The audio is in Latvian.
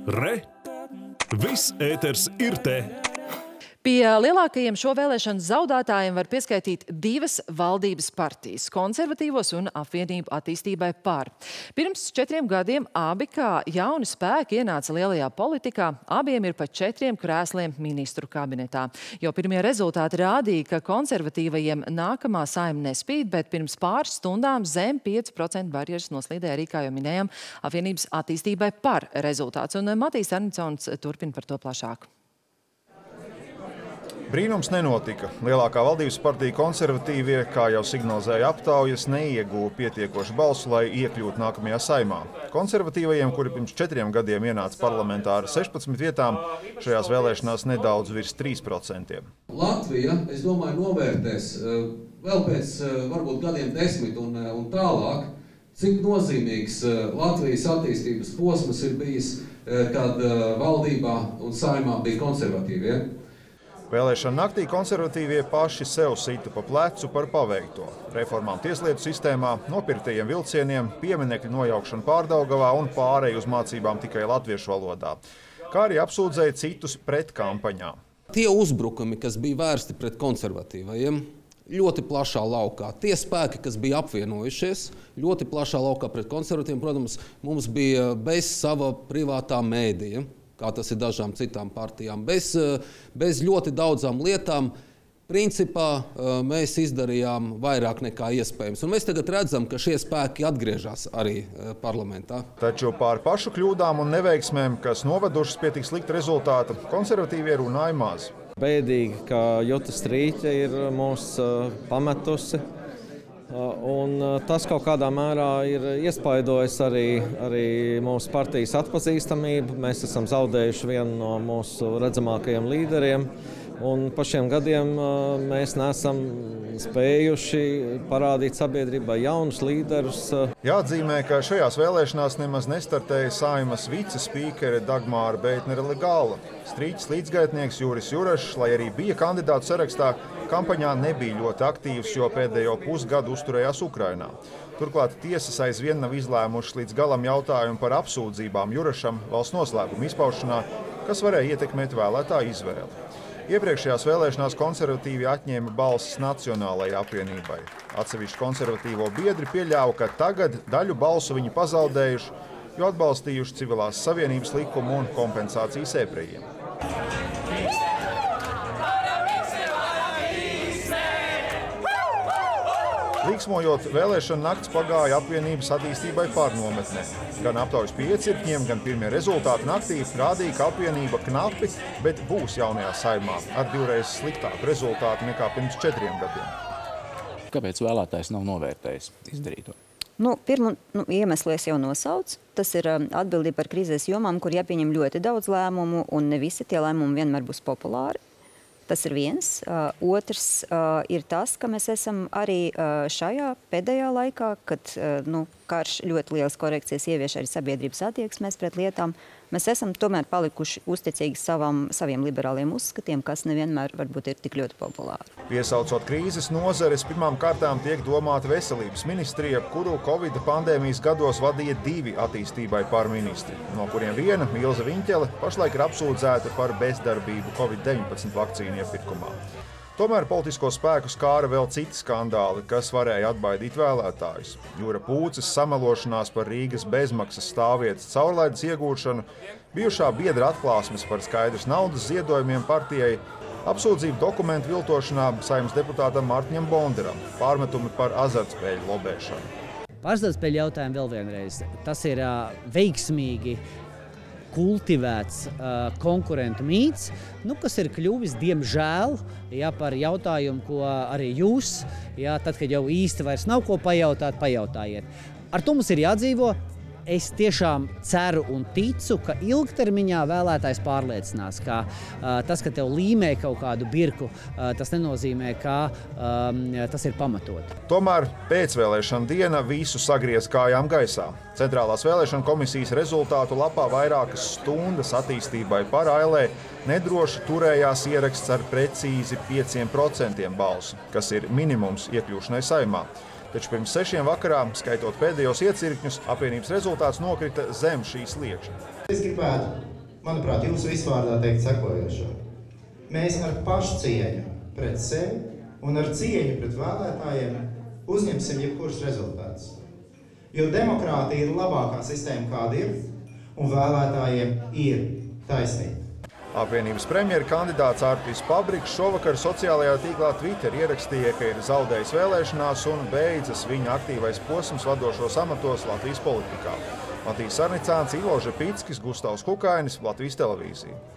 Re! Viss ēters ir te! Pie lielākajiem šo vēlēšanu zaudētājiem var pieskaitīt divas valdības partijas – Konservatīvos un Apvienību attīstībai par. Pirms 4 gadiem abi kā jauni spēki ienāca lielajā politikā, abiem ir pa 4 krēsliem ministru kabinetā. Jo pirmie rezultāti rādīja, ka konservatīvajiem nākamā saima nespīd, bet pirms pāris stundām zem 5% barjeras noslīdēja arī, kā jau minējām, Apvienības attīstībai par rezultāts. Un Matīs Arnicons turpina par to plašāk. Brīnums nenotika. Lielākā valdības partija konservatīvie, kā jau signalizēja aptaujas, neieguva pietiekošu balsu, lai iekļūtu nākamajā saimā. Konservatīvajiem, kuri pirms 4 gadiem ienāca parlamentā ar 16 vietām, šajās vēlēšanās nedaudz virs 3%. Latvija, es domāju, novērtēs vēl pēc varbūt gadiem 10 un tālāk, cik nozīmīgs Latvijas attīstības posms ir bijis, kad valdībā un saimā bija konservatīvie. Vēlēšana naktī konservatīvie paši sev sita pa plecu par paveikto. Reformām tieslietu sistēmā, nopirktajiem vilcieniem, pieminekļu nojaukšanu Pārdaugavā un pārēju uz mācībām tikai latviešu valodā. Kā arī apsūdzēja citus pret kampaņā. Tie uzbrukumi, kas bija vērsti pret konservatīvajiem, ļoti plašā laukā. Tie spēki, kas bija apvienojušies, ļoti plašā laukā pret konservatīviem, protams, mums bija bez sava privātā mēdīja, kā tas ir dažām citām partijām, bez ļoti daudzām lietām. Principā mēs izdarījām vairāk nekā iespējams. Un mēs tagad redzam, ka šie spēki atgriežas arī parlamentā. Taču pār pašu kļūdām un neveiksmēm, kas novedušas pie tik slikta rezultāta, konservatīvie runāja maz. Bēdīgi, ka Juta Strīķe ir mūs pametusi. Un tas kaut kādā mērā ir iespaidojis arī mūsu partijas atpazīstamību. Mēs esam zaudējuši vienu no mūsu redzamākajiem līderiem. Un pa šiem gadiem mēs neesam spējuši parādīt sabiedrībai jaunus līderus. Jāatzīmē, ka šajās vēlēšanās nemaz nestartēja Saimas vicespīkere Dagmāra Beitnere-Legala. Strīķes līdzgaitnieks Juris Jurašs, lai arī bija kandidātu sarakstā, kampaņā nebija ļoti aktīvs, jo pēdējo pusgadu uzturējās Ukrainā. Turklāt tiesas aizvien nav izlēmušas līdz galam jautājumu par apsūdzībām Jurašam valsts noslēpuma izpaušanā, kas varēja ietekmēt vēlētāju izvēli. Iepriekšējās vēlēšanās konservatīvi atņēma balsis Nacionālajai apvienībai. Atsevišķi konservatīvo biedri pieļāva, ka tagad daļu balsu viņi pazaudējuši, jo atbalstījuši civilās savienības likumu un kompensācijas ebrejiem. Līksmojot, vēlēšana nakts pagāja Apvienības attīstībai pārnometnē. Gan aptaujas pie iecirkņiem, gan pirmie rezultāti naktī rādīja, ka apvienība knapi, bet būs jaunajā saimā ar 2 sliktāku rezultātu nekā pirms 4 gadiem. Kāpēc vēlētājs nav novērtējis izdarīto? Pirmu iemeslu es jau nosaucu. Tas ir atbildība par krīzes jomām, kur jāpieņem ļoti daudz lēmumu, un ne visi tie lēmumi vienmēr būs populāri. Tas ir viens. Otrs ir tas, ka mēs esam arī šajā pēdējā laikā, kad karš ļoti lielas korekcijas ievieš arī sabiedrības attieksmēs pret lietām, mēs esam tomēr palikuši uzticīgi saviem liberāliem uzskatiem, kas nevienmēr varbūt ir tik ļoti populāri. Piesaucot krīzes nozares, pirmām kārtām tiek domāta veselības ministrija, kuru Covid pandēmijas gados vadīja 2 attīstībai par ministri, no kuriem viena, Ilze Viņķele, pašlaik ir apsūdzēta par bezdarbību Covid-19 vakcīnu iepirkumā. Tomēr politisko spēku skāra vēl citi skandāli, kas varēja atbaidīt vēlētājus. Jura Pūces samelošanās par Rīgas bezmaksas stāvvietas caurlaides iegūšanu, bijušā biedra atklāsmes par skaidrs naudas ziedojumiem partijai, apsūdzību dokumentu viltošanā Saeimas deputātam Mārtiņam Bonderam, pārmetumi par azartspēļu lobēšanu. Par azartspēļu jautājumu vēl vienreiz. Tas ir veiksmīgi kultivēts konkurentu mīts, kas ir kļuvis, diemžēl, par jautājumu, ko arī jūs, tad, kad jau īsti vairs nav ko pajautāt, pajautājiet. Ar to mums ir jādzīvo. Es tiešām ceru un ticu, ka ilgtermiņā vēlētājs pārliecinās, ka tas, ka tev līmē kaut kādu birku, tas nenozīmē, ka tas ir pamatot. Tomēr pēcvēlēšana diena visu sagriez kājām gaisā. Centrālās vēlēšana komisijas rezultātu lapā vairākas stundas attīstībai par ALE nedroši turējās ieraksts ar precīzi 5% balsu, kas ir minimums iekļūšanai saimā. Taču pirms 6 vakarā, skaitot pēdējos iecirkņus, apvienības rezultāts nokrita zem šīs sliekšņa. Es gribētu manuprāt, jūsu visvārdā teikt sekojošo. Mēs ar pašcieņu pret sevi un ar cieņu pret vēlētājiem uzņemsim jebkurus rezultātus. Jo demokrātija ir labākā sistēma, kāda ir, un vēlētājiem ir taisnība. Apvienības premjera kandidāts Artvis Pabriks šovakar sociālajā tīklā Twitter ierakstīja, ka ir zaudējis vēlēšanās un beidzas viņa aktīvais posms vadošos amatos Latvijas politikā. Matīs Sarnicāns, Ivo Žepickis, Gustavs Kukainis, Latvijas televīzija.